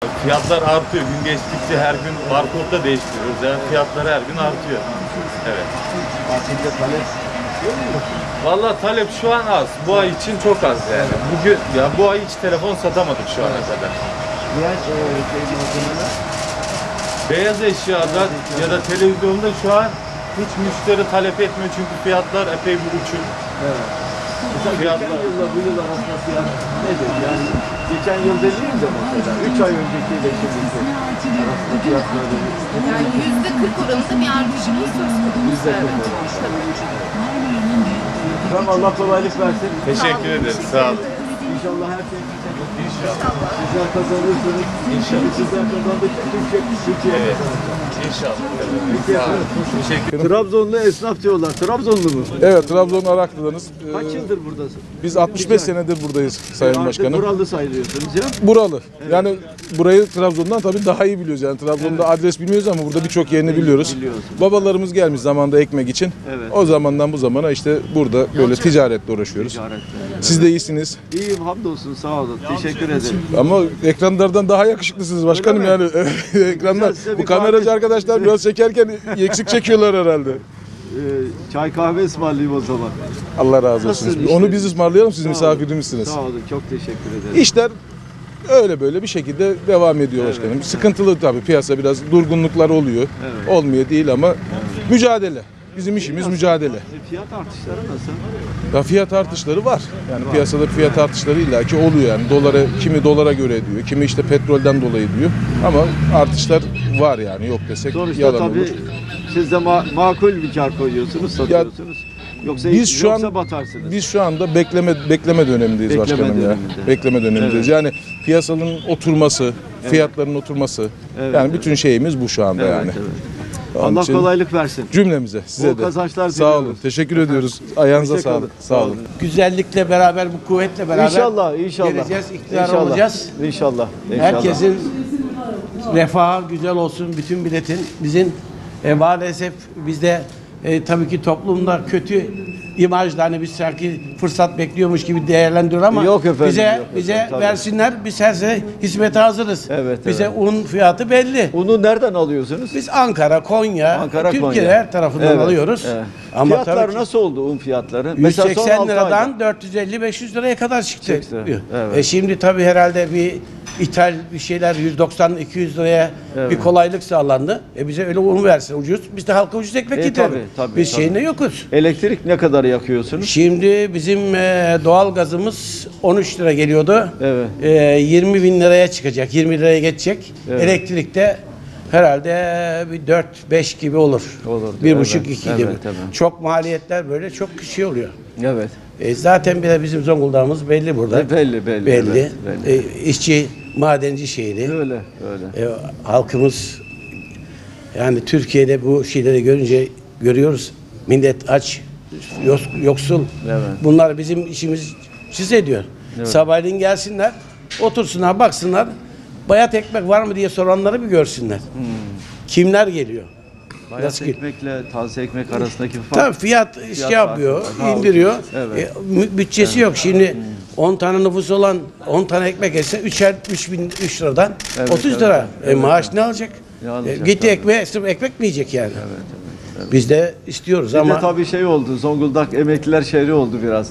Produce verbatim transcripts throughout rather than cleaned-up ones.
Fiyatlar artıyor. Gün geçtikçe her gün barkodda değiştiriyoruz. Yani fiyatlar her gün artıyor. Evet. Tatilde talep Vallahi talep şu an az. Bu ay için çok az yani. Bugün ya bu ay hiç telefon satamadık şu ana kadar. diğer e, şey malzemeler Beyaz eşyada ya da televizyonda şu an hiç müşteri talep etmiyor çünkü fiyatlar epey bir uçuk. evet. Mesela Fiyatlar. geçen yılla bu yıl arasında fiyat nedir? Yani geçen yıl demeyeyim de mesela üç ay öncekiyle şimdiki arasında fiyat nedir? Yani yüzde kırk oranında bir artışımız söz konusu. Yüzde kırk Evet. Tamam, Allah kolaylık versin. Teşekkür ederiz. Sağ olun. İnşallah her şey güzel. İnşallah. Sizler kazanırsınız. İnşallah. Sizler kazandıkça Türkiye, Türkiye Evet. kazanacak. İnşallah. Peki Sağ olun. efendim. Teşekkür Trabzonlu esnaf diyorlar. Trabzonlu mu? Evet, Trabzon Araklı'danız. Ee, Kaç yıldır buradasın? Biz altmış beş senedir buradayız Sayın Artık Başkanım. buralı sayılıyorsunuz ya. Buralı. Yani burayı Trabzon'dan tabii daha iyi biliyoruz. Yani Trabzon'da adres bilmiyoruz ama burada birçok yerini biliyoruz. Biliyoruz. Babalarımız gelmiş zamanda ekmek için. Evet. O zamandan bu zamana işte burada böyle ticaretle uğraşıyoruz. Ticaret. Siz de iyisiniz. İyiyim, hamdolsun, sağ olun. Teşekkür ederim. Ama ekranlardan daha yakışıklısınız başkanım Öyle mi? yani. Ekranlar. Güzel, size Bu bir kameracı kahve- arkadaşlar biraz çekerken eksik çekiyorlar herhalde. Ee, çay kahve ısmarlayayım o zaman. Allah razı Nasıl olsun. işte? Onu biz ısmarlayalım, siz Sağ olun. misafirimizsiniz. Sağ olun, çok teşekkür ederim. İşler öyle böyle bir şekilde devam ediyor Evet, başkanım. Sıkıntılı tabii, piyasa biraz durgunluklar oluyor. Evet. Olmuyor değil ama mücadele. Bizim işimiz mücadele. E, fiyat artışları nasıl? Ya fiyat artışları var. Yani piyasada fiyat artışları illaki oluyor yani. Dolara, kimi dolara göre diyor, kimi işte petrolden dolayı diyor. Ama artışlar var yani, yok desek Sonuçta yalan tabii olur. siz de ma- makul bir kar koyuyorsunuz, satıyorsunuz. Yoksa Biz şu yoksa an batarsınız. biz şu anda bekleme bekleme dönemindeyiz Bekleme başkanım ya. döneminde. Bekleme dönemindeyiz. Yani piyasanın oturması, fiyatların oturması. Evet, yani evet. bütün şeyimiz bu şu anda Evet, yani. evet. Onun Allah için kolaylık versin. cümlemize, size Bol de. kazançlar Sağ olun. diliyoruz. Teşekkür ediyoruz. Ayağınıza Hoşça kalın. sağlık. Sağ olun. Güzellikle beraber, bu kuvvetle beraber İnşallah, inşallah. geleceğiz, iktidar İnşallah. olacağız. İnşallah. İnşallah. Herkesin refahı güzel olsun, bütün milletin. Bizim e, maalesef bizde e, tabii ki toplumda kötü imajla, hani biz sanki fırsat bekliyormuş gibi değerlendiriyor ama Yok efendim, bize yok efendim, bize tabii. versinler, biz her sene hizmete hazırız. Evet, bize evet. un fiyatı belli. Unu nereden alıyorsunuz? Biz Ankara, Konya, Ankara, Türkiye'de Konya. her tarafından Evet, alıyoruz. evet. Ama Fiyatlar tabii ki nasıl oldu un fiyatları? yüz Mesela son seksen altı liradan ayda. dört yüz elli beş yüz liraya kadar çıktı. Çıktı, diyor. evet. E şimdi tabii herhalde bir ithal bir şeyler yüz doksan iki yüz liraya Evet. bir kolaylık sağlandı. E bize öyle un versin ucuz. Biz de halka ucuz ekmek E, getirelim. tabii, tabii, Biz tabii. şeyinde yokuz. Elektrik ne kadar yakıyorsunuz? Şimdi bizim e, doğal gazımız on üç lira geliyordu. Evet. E, yirmi bin liraya çıkacak. yirmi liraya geçecek. Evet. Elektrikte herhalde bir dört beş gibi olur. Olur, Bir evet, buçuk iki evet, gibi. evet. Çok maliyetler böyle çok şey oluyor. Evet. E, zaten bir de bizim Zonguldak'ımız belli burada. E, belli, belli, Belli. evet, belli. E, işçi, madenci şehri. Öyle, öyle. E, halkımız, yani Türkiye'de bu şeyleri görünce görüyoruz. Millet aç, yos- yoksul. Evet. Bunlar bizim işimiz çiz ediyor. Sabahleyin gelsinler, otursunlar, baksınlar. Bayat ekmek var mı diye soranları bir görsünler. Kimler geliyor? Bayat Nasıl ki- ekmekle taze ekmek arasındaki fark. Tabii fiyat, şey Fiyat yapıyor, farkı var. indiriyor. Evet. E, mü- bütçesi yok. Şimdi on tane nüfus olan on tane ekmek etse üçer üç bin üç liradan Evet, otuz evet, lira. evet. E, maaş ne alacak? Ne E, alacak, gitti tabii. ekmeğe, sırf ekmek mi yiyecek yani? Evet, evet. Biz de istiyoruz Bir ama de tabii şey oldu. Zonguldak emekliler şehri oldu biraz.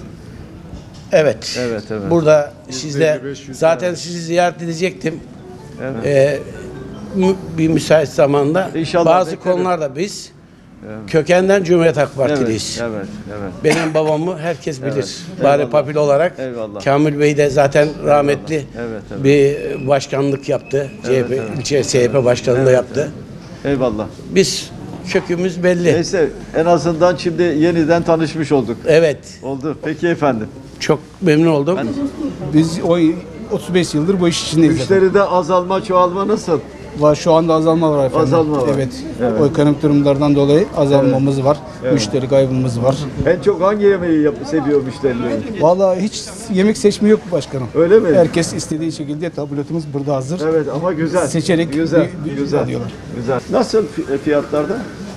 evet. Evet, evet. Burada sizde zaten sizi ziyaret edecektim. Evet. E, mü- bir müsait zamanda İnşallah bazı beklerim. konularda biz kökenden Cumhuriyet Halk Partiliyiz. Evet, evet, evet. Benim babamı herkes bilir. Evet. Bari Eyvallah. papil olarak. Eyvallah. Kamil Bey de zaten rahmetli Evet, evet. bir başkanlık yaptı. C H P, evet. ilçe C H P başkanlığı Evet, yaptı. Eyvallah. Biz kökümüz belli. Neyse en azından şimdi yeniden tanışmış olduk. Evet. Oldu. Peki efendim. Çok memnun oldum. Biz o otuz beş yıldır bu iş içindeyiz. Müşteride azalma çoğalma nasıl? Var, şu anda azalma var efendim. Azalma var. Evet. Evet. O ekonomik durumlardan dolayı azalmamız var. Evet. Müşteri kaybımız var. En çok hangi yemeği yap seviyor müşterileri? Vallahi hiç yemek seçimi yok başkanım. Öyle mi? Herkes istediği şekilde tablotumuz burada hazır. Evet ama güzel. Seçerek güzel, bir- bir- güzel, alıyorlar. güzel. Nasıl fi- fiyatlarda?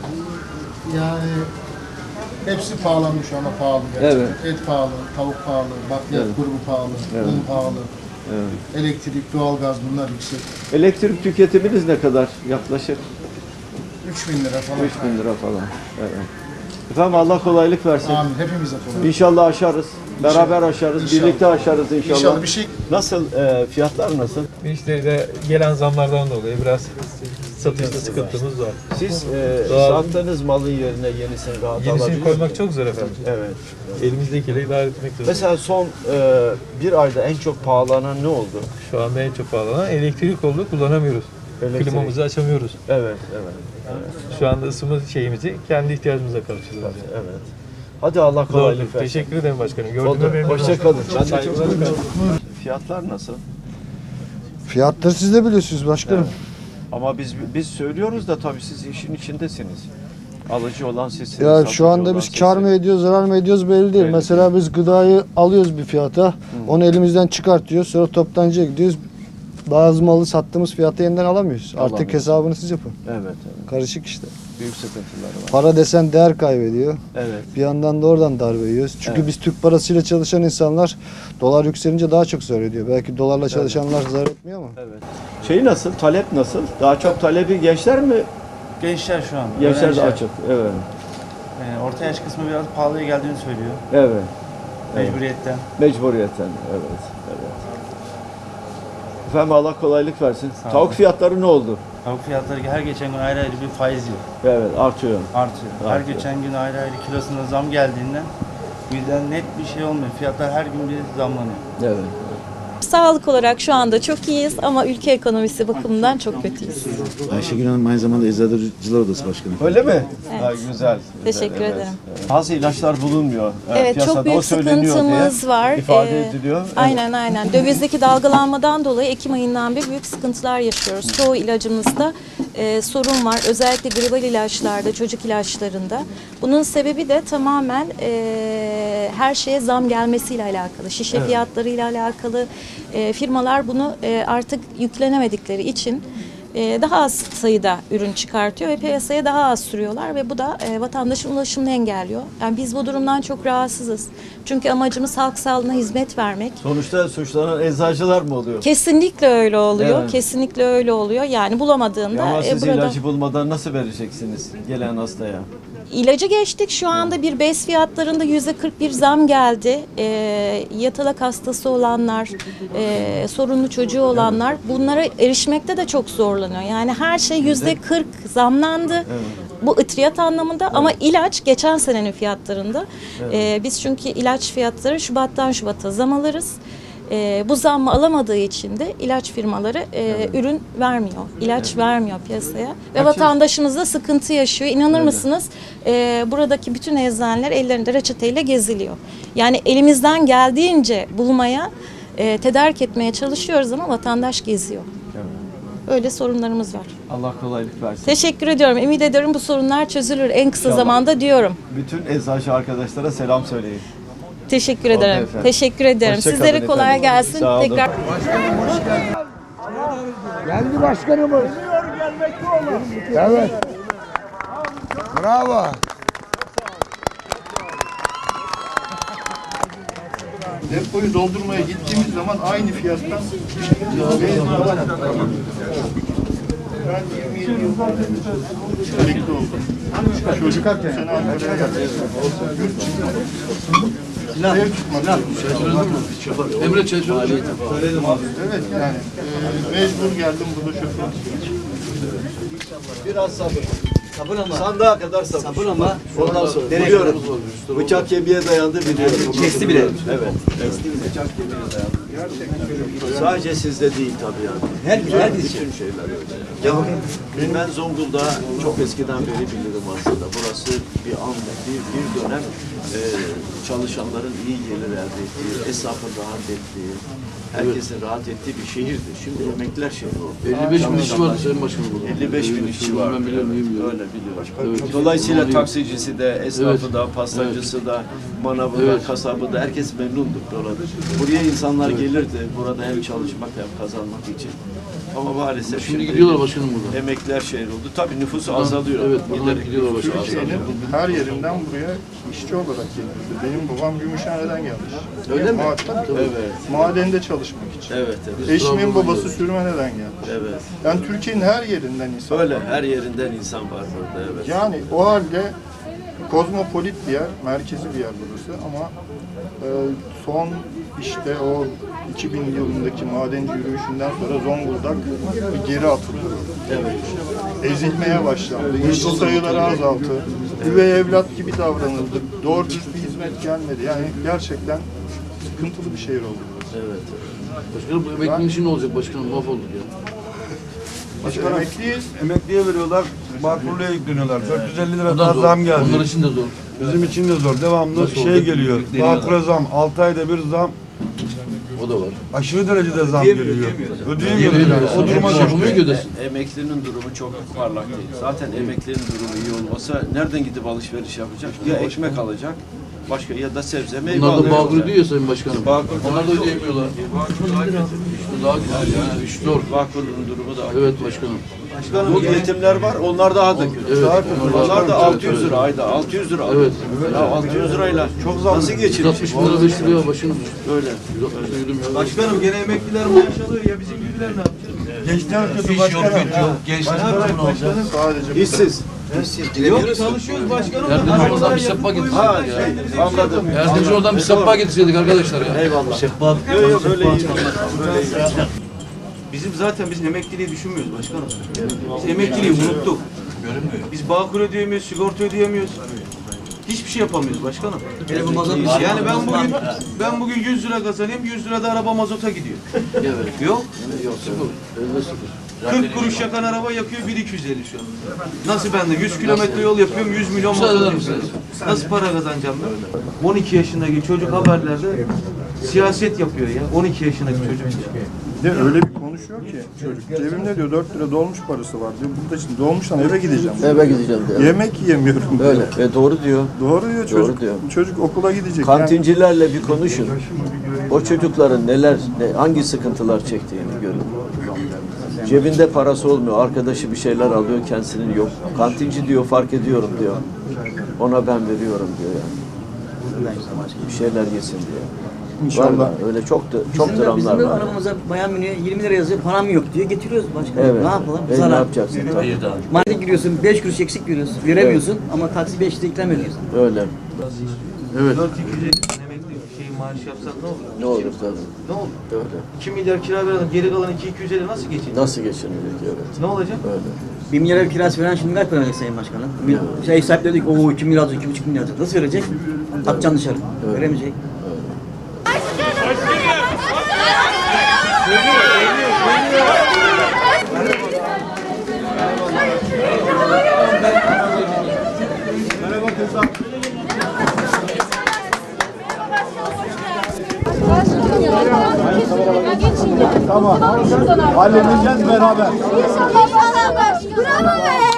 Yani hepsi pahalanmış şu anda pahalı gerçekten. Evet. Et pahalı, tavuk pahalı, bakliyat Evet. grubu pahalı, un pahalı. Evet. Elektrik, doğalgaz bunlar yüksek. Elektrik tüketiminiz ne kadar yaklaşık? üç bin lira falan. üç bin lira falan. Evet. Efendim Allah kolaylık versin. Amin. Hepimize kolay. İnşallah aşarız. Beraber aşarız. İnşallah. Birlikte aşarız inşallah. İnşallah bir şey. Nasıl? E, fiyatlar nasıl? Müşteride gelen zamlardan dolayı biraz satışta sıkıntımız var. Siz e, Doğal- sattığınız malın yerine yenisini rahat Yenisini alabiliyor koymak musunuz? çok zor efendim. Evet. Elimizdekiyle idare etmek zorunda. Mesela son e, bir ayda en çok pahalanan ne oldu? Şu anda en çok pahalı elektrik oldu, kullanamıyoruz. Elektrik. Klimamızı açamıyoruz. Evet, evet. Şu anda ısınma şeyimizi kendi ihtiyacımıza karşılıyoruz. Evet. Hadi Allah Zordur. kolaylık versin. Teşekkür ederim başkanım. Gördüğüme Oldu. memnun oldum. Hoşça kalın. Ben de çok Saygılar memnunum. efendim. Fiyatlar nasıl? Fiyatları siz de biliyorsunuz başkanım. Ama biz biz söylüyoruz da tabii siz işin içindesiniz. Alıcı olan sizsiniz. Ya satıcı şu anda olan biz kar mı sizsiniz. ediyoruz, zarar mı ediyoruz belli değil. Belli Mesela biz gıdayı alıyoruz bir fiyata, onu elimizden çıkartıyoruz, sonra toptancıya gidiyoruz. Bazı malı sattığımız fiyata yeniden alamıyoruz. Artık Alamıyoruz. hesabını siz yapın. Evet, evet. Karışık işte. Büyük sıkıntıları var. Para desen değer kaybediyor. Evet. Bir yandan da oradan darbe yiyoruz. Çünkü Evet. biz Türk parasıyla çalışan insanlar dolar yükselince daha çok zarar ediyor. Belki dolarla çalışanlar zarar etmiyor ama. Evet. Şey nasıl? Talep nasıl? Daha çok talebi gençler mi? Gençler şu an. Gençler de öğrenciler. açık. Evet. Ee, orta yaş kısmı biraz pahalıya geldiğini söylüyor. Evet. Evet. Mecburiyetten. Mecburiyetten. Evet. Evet. Efendim Allah kolaylık versin. Sağ Tavuk olun. fiyatları ne oldu? Tavuk fiyatları her geçen gün ayrı ayrı bir faiz yiyor. Evet, artıyor. Artıyor. Her Artıyor. geçen gün ayrı ayrı kilosuna zam geldiğinden birden net bir şey olmuyor. Fiyatlar her gün bir zamlanıyor. Evet. Sağlık olarak şu anda çok iyiyiz ama ülke ekonomisi bakımından çok kötüyüz. Ayşegül Hanım aynı zamanda Eczacılar Odası Başkanı. Öyle mi? Evet. Ha, güzel. Teşekkür güzel, ederim. Evet. Bazı ilaçlar bulunmuyor. Evet, Piyasada çok büyük o söyleniyor sıkıntımız diye var. ifade Ee, ediliyor. Evet. Aynen aynen. Dövizdeki dalgalanmadan dolayı Ekim ayından beri büyük sıkıntılar yaşıyoruz. Çoğu ilacımızda e, sorun var. Özellikle gribal ilaçlarda, çocuk ilaçlarında. Bunun sebebi de tamamen e, her şeye zam gelmesiyle alakalı. Şişe Evet. fiyatlarıyla alakalı. E, firmalar bunu e, artık yüklenemedikleri için e, daha az sayıda ürün çıkartıyor ve piyasaya daha az sürüyorlar ve bu da e, vatandaşın ulaşımını engelliyor. Yani biz bu durumdan çok rahatsızız. Çünkü amacımız halk sağlığına hizmet vermek. Sonuçta suçlanan eczacılar mı oluyor? Kesinlikle öyle oluyor. Evet. Kesinlikle öyle oluyor. Yani bulamadığında Ama e, siz burada ilacı bulmadan nasıl vereceksiniz gelen hastaya? ilacı geçtik. Şu anda bir bez fiyatlarında yüzde kırk bir zam geldi. E, yatalak hastası olanlar, e, sorunlu çocuğu olanlar bunlara erişmekte de çok zorlanıyor. Yani her şey yüzde kırk zamlandı. Bu ıtriyat anlamında ama ilaç geçen senenin fiyatlarında. E, biz çünkü ilaç fiyatları Şubat'tan Şubat'a zam alırız. E, bu zammı alamadığı için de ilaç firmaları e, ürün vermiyor, ilaç vermiyor piyasaya ve vatandaşımız da sıkıntı yaşıyor. İnanır mısınız? E, buradaki bütün eczaneler ellerinde reçeteyle geziliyor. Yani elimizden geldiğince bulmaya, e, tedarik etmeye çalışıyoruz ama vatandaş geziyor. Öyle sorunlarımız var. Allah kolaylık versin. Teşekkür ediyorum. Ümit ediyorum bu sorunlar çözülür en kısa İnşallah. zamanda diyorum. Bütün eczacı arkadaşlara selam söyleyin. Teşekkür Oldu ederim. efendim. Teşekkür ederim. Hoşça Sizlere kalın kolay efendim. gelsin. Sağ olun. Tekrar Geldi başkanımız. Evet. Bravo. Depoyu doldurmaya gittiğimiz zaman aynı fiyattan ben yirmi yedi yıl emekli oldum. Çocukken sene Ankara'ya geldim. Yurt çıkmadım. Ev tutmadım. Emre Çeşme. Evet yani e, mecbur geldim burada şoför. Biraz sabır. Sabır ama. Sandığa kadar sabır. Sabır ama. Ondan sonra. Biliyorum. Bıçak kemiğe dayandı biliyorum. Kesti bile. Evet. Kesti bile. Bıçak kemiğe dayandı. Sadece sizde değil tabii yani. Her her Bütün şeyler öyle. Ya ben Zonguldak'ı çok eskiden beri bilirim aslında. Burası bir an, bir, bir dönem e, çalışanların iyi gelir elde ettiği, esnafın rahat ettiği, herkesin rahat ettiği bir şehirdi. Şimdi emekliler şehri oldu. elli beş bin işçi vardı Sayın Başkanım burada. elli beş bin işçi var. Ben biliyorum, iyi biliyorum. Öyle biliyorum. Evet. Dolayısıyla Evet. taksicisi de, esnafı Evet. da, pastacısı da, manavı da, Evet. kasabı da herkes memnunduk. Buraya insanlar gelirdi. Burada hem çalışmak hem kazanmak için. Ama maalesef Şimdi gidiyorlar başkanım burada. emekliler şehir oldu. Tabii nüfusu azalıyor. Evet, bunlar gidiyorlar başkanım. Türkiye'nin her yerinden buraya işçi olarak gelirdi. Benim babam Gümüşhane'den gelmiş. Öyle mi? Maden, Evet. Madende çalışmak için. Evet, evet. Eşimin babası Sürmene'den gelmiş. Evet. Yani Türkiye'nin her yerinden insan Öyle var. her yerinden insan var burada. Evet. Yani o halde kozmopolit bir yer, merkezi bir yer burası ama e, son işte o iki bin yılındaki madenci yürüyüşünden sonra Zonguldak bir geri atıldı. Evet. Ezilmeye başlandı. Yurtta sayıları azaldı. Üvey evlat gibi davranıldı. Doğru düz bir hizmet gelmedi. Yani gerçekten sıkıntılı bir şehir oldu. Evet. Başkanım bu emeklinin işi ne olacak başkanım? Mahvolduk ya. Biz emekliyiz. Emekliye veriyorlar, Bağkurlu'ya yükleniyorlar. dört yüz elli lira O da daha zor. zam geldi. Onlar için de zor. Bizim için de zor. Devamlı Nasıl şey olacak? geliyor. Yükleniyorlar. Bağkur'a zam, altı ayda bir zam. O da var. Aşırı derecede zam geliyor. Ödeyemiyoruz yani. O duruma Yapamıyor ki düştü. ödesin. Emeklinin durumu çok parlak değil. Zaten emeklinin durumu iyi olmasa nereden gidip alışveriş yapacak? Ya ekmek alacak, başka ya da sebze meyve Bunlar da alacak. Bağkur ödüyor ya Sayın Başkanım. Bağkur Onlar da ödeyemiyorlar. İşte daha güzel yani. İş zor. Bağkur'un durumu da Evet başkanım. Bu yetimler var, onlar daha da kötü. Evet, Daha kötü. onlar Onlar da daha altı kötü. yüz lira ayda, altı yüz lira. Evet. Ya altı yüz lirayla çok nasıl yüz geçinecek? altmış bin lira beş liraya başkanım. Öyle. yüz altmış lira ödüm ya. Başkanım gene emekliler maaş alıyor ya bizim gibiler ne yapacak? Gençler kötü başkanım. Sadece İşsiz. Yok çalışıyoruz başkanım. Erdinç oradan bir seppa Ha, getirseydik ya. şey, anladım. Erdinç oradan bir seppa getirseydik arkadaşlar ya. Eyvallah. Yok yok öyle iyi. Böyle iyi. Bizim zaten biz emekliliği düşünmüyoruz başkanım. Biz emekliliği unuttuk. Biz Bağkur ödeyemiyoruz, sigorta ödeyemiyoruz. Hiçbir şey yapamıyoruz başkanım. Yani ben bugün ben bugün yüz lira kazanayım, yüz lira da araba mazota gidiyor. Evet. Yok. Yok sıfır. Elde sıfır. kırk kuruş yakan araba yakıyor bir iki yüz elli şu an. Nasıl ben de yüz kilometre yol yapıyorum yüz milyon Müsaade eder mazot misiniz? Nasıl para kazanacağım ben? on iki yaşındaki çocuk haberlerde siyaset yapıyor ya. on iki yaşındaki çocuk. Bir de öyle bir konuşuyor ki çocuk. Cebimde diyor dört lira dolmuş parası var diyor. Burada şimdi dolmuştan eve gideceğim. Eve gideceğim diyor. Yemek yiyemiyorum diyor. Öyle. Ve doğru diyor. Doğru diyor çocuk. Doğru diyor. Çocuk okula gidecek. Kantincilerle bir konuşun. O çocukların neler, ne, hangi sıkıntılar çektiğini görün. Cebinde parası olmuyor, arkadaşı bir şeyler alıyor, kendisinin yok. Kantinci diyor, fark ediyorum diyor. Ona ben veriyorum diyor yani. Bir şeyler yesin diyor. İnşallah. Var, öyle çok da, çok Bizim de, dramlar bizim de var. arabamıza bayan biniyor, yirmi lira yazıyor, param yok diyor, getiriyoruz başka. Evet. Ne yapalım? E, Zarar. ne yapacaksın? Hayır daha. Markete giriyorsun, beş kuruş eksik veriyorsun, veremiyorsun ama taksi beş lira ikram ediyorsun. Öyle. Evet. dört iki yüz elli emekli şey maaş yapsak ne olur? Ne olur tabii. Ne olur? Öyle. iki milyar kira verelim, geri kalan iki iki yüz elli nasıl geçecek? Nasıl geçinilecek evet. Ne olacak? Öyle. Bir milyar ev kirası veren şimdi kaç para verecek Sayın Başkanım? Bir şey sahipleri dedik, ooo iki milyar alacak, iki buçuk milyar alacak. Nasıl verecek? Atacaksın dışarı. Veremeyecek. Merhaba kızlar. Tamam. Halledeceğiz beraber. Bravo be!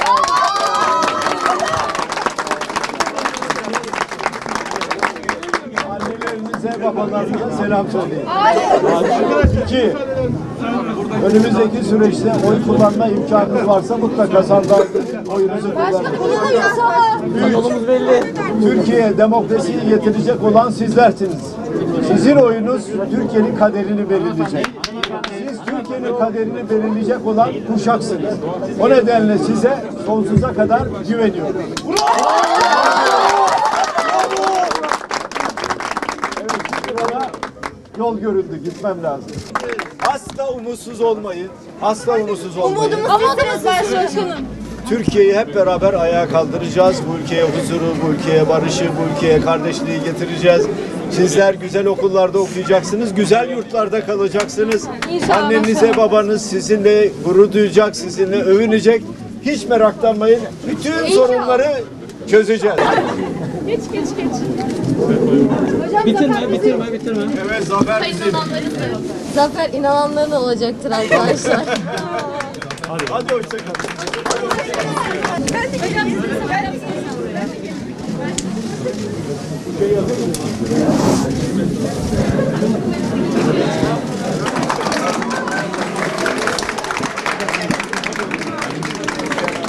Annelerinize, babalarınıza selam söyleyin. İki, önümüzdeki süreçte oy kullanma imkanınız varsa mutlaka sandığa oyunuzu kullanın. Yolumuz belli. Türkiye'ye demokrasiyi getirecek olan sizlersiniz. Sizin oyunuz Türkiye'nin kaderini belirleyecek. Siz Türkiye'nin kaderini belirleyecek olan kuşaksınız. O nedenle size sonsuza kadar güveniyorum. Evet, şimdi bana yol görüldü, gitmem lazım. Asla umutsuz olmayın. Asla umutsuz olmayın. Umudumuz başkanım. Türkiye'yi hep beraber ayağa kaldıracağız. Bu ülkeye huzuru, bu ülkeye barışı, bu ülkeye kardeşliği getireceğiz. Sizler güzel okullarda okuyacaksınız, güzel yurtlarda kalacaksınız. İnşallah. Annenize, babanız sizinle gurur duyacak, sizinle övünecek. Hiç meraklanmayın. Bütün İnşallah. sorunları çözeceğiz. Geç geç geç. Bitirme, bitirme, bitirme. Evet, zafer bizim. Zafer inananların olacaktır arkadaşlar. Hadi hoşçakalın.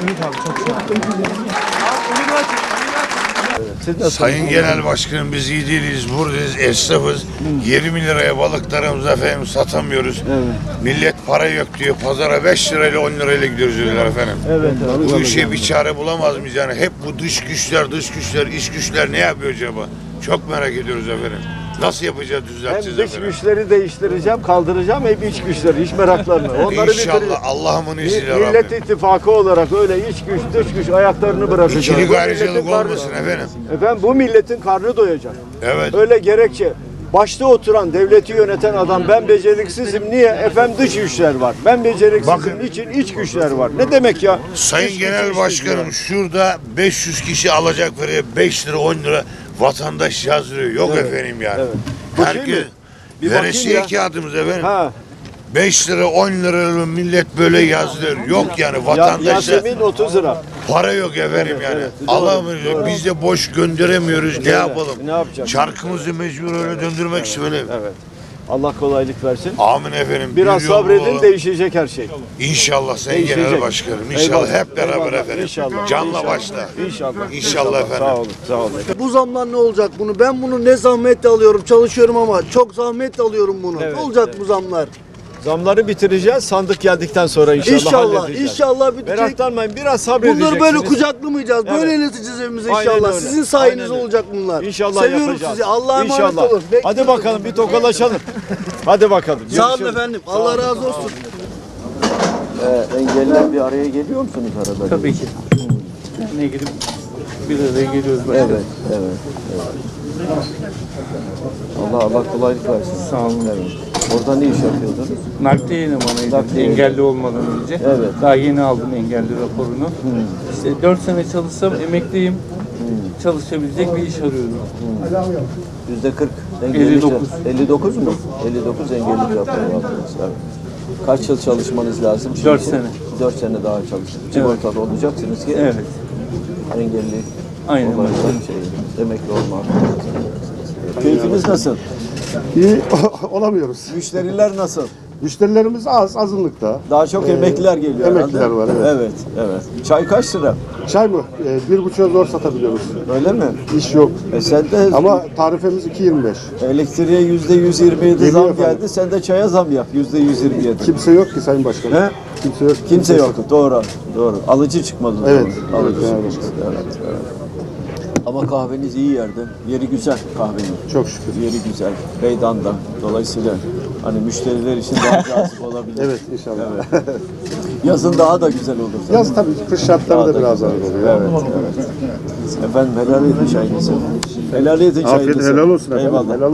Sayın Genel Başkanım biz iyi değiliz, buradayız, esnafız. yirmi liraya balıklarımızı efendim satamıyoruz. Millet para yok diyor, pazara beş lirayla on lirayla gidiyoruz diyorlar efendim. Evet, Bu tabii, işe tabii. bir çare bulamaz mıyız yani? Hep bu dış güçler, dış güçler, iç güçler ne yapıyor acaba? Çok merak ediyoruz efendim. Nasıl yapacağız, Hem düzelteceğiz dış efendim? güçleri değiştireceğim, kaldıracağım hem iç güçleri, iç meraklarını. Onları bitireceğim. İnşallah Allah'ımın izniyle Millet Rabbim. İttifakı olarak öyle iç güç, dış güç ayaklarını bırakacağız. İkilik Bu ayrıcalık milletin karnı- olmasın efendim. Efendim bu milletin karnı doyacak. Evet. Öyle gerekçe. Başta oturan, devleti yöneten adam ben beceriksizim. Niye? Efendim dış güçler var. Ben beceriksizim. Bakın. Niçin? İç güçler var. Ne demek ya? Sayın İç Genel güç, Başkanım şurada beş yüz kişi alacak veriyor, beş lira on lira vatandaş yazdırıyor. Yok Evet, efendim yani. evet. Bakayım Herkes mı? Bir bakayım veresiye ya. kağıdımız efendim. Ha. beş lira on lira millet böyle yazdırıyor. Yok yani Ya, vatandaşa Yasemin otuz lira. para yok efendim yani. evet, doğru, Alamıyoruz. doğru. Biz de boş gönderemiyoruz. Ne yapalım? Ne yapacağız? Çarkımızı mecbur öyle döndürmek istedim. Evet. Allah kolaylık versin. Amin efendim. Biraz Bir yol sabredin, bulalım. değişecek her şey. İnşallah Sayın Değişecek. Genel Başkanım. İnşallah Eyvallah, hep beraber eyvallah. efendim. İnşallah. Canla İnşallah. başla. İnşallah. İnşallah efendim. Sağ olun, sağ olun. Bu zamlar ne olacak bunu? Ben bunu ne zahmetle alıyorum, çalışıyorum ama çok zahmetle alıyorum bunu. Evet, ne olacak evet. bu zamlar? Zamları bitireceğiz. Sandık geldikten sonra inşallah, İnşallah, halledeceğiz. inşallah bitecek. Meraklanmayın, biraz sabredeceksiniz. Bunları böyle kucaklamayacağız, böyle Evet. ileteceğiz evimize Aynen inşallah. öyle. Sizin sayenizde Aynen öyle. olacak bunlar. İnşallah Seviyorum yapacağız. sizi. Allah'a emanet İnşallah. olun. Hadi bakalım bir tokalaşalım. Hadi bakalım. Sağ olun Görüşürüz. efendim. Allah razı olsun. Ee, engelliler bir araya geliyor musunuz arada? Tabii ki. Ne gidip bir araya geliyoruz. Evet, evet, evet. Allah Allah kolaylık versin. Sağ olun. Evet. Orada ne iş yapıyordunuz? Nakliye elemanıydım Nakliye engelli olmadan önce. Evet. Daha yeni aldım engelli raporunu. İşte dört sene çalışsam emekliyim. Çalışabilecek bir iş arıyorum. Yüzde kırk engelli. elli dokuz. elli dokuz mu? elli dokuz engelli raporu aldınız. Evet. Kaç yıl çalışmanız lazım? Şimdi? Dört sene. Dört sene daha çalışın. Sigortalı olacaksınız ki. Evet. Engelli. Aynen öyle. Şey, emekli olmak. Keyfiniz nasıl? İyi olamıyoruz. Müşteriler nasıl? Müşterilerimiz az, azınlıkta. Daha çok Ee, emekliler geliyor Emekliler herhalde. var, evet. Evet, evet. Çay kaç lira? Çay mı? Ee, bir buçuğa zor satabiliyoruz. Öyle mi? İş yok. E sen de Ama tarifemiz iki yirmi beş. elektriğe yüzde yüz yirmi yedi Geliyor zam efendim. geldi. Sen de çaya zam yap yüzde yüz yirmi yedi. Kimse yok ki Sayın Başkanım. He? Kimse yok. Kimse yok. Doğru. Doğru. Alıcı çıkmadı. Evet. Doğru. Alıcı Evet, çıkmadı. Evet, evet. Ama kahveniz iyi yerde. Yeri güzel kahvenin. Çok şükür. Yeri güzel. Meydan'da. Dolayısıyla hani müşteriler için daha cazip olabilir. Evet inşallah. Evet. Yazın daha da güzel olur. tabii. Yaz tabii kış şartları Daha da da biraz güzel. ağır oluyor. Evet, evet. Efendim helal edin çayınızı. Helal edin çayınızı. Afiyet helal olsun efendim. Eyvallah. Helal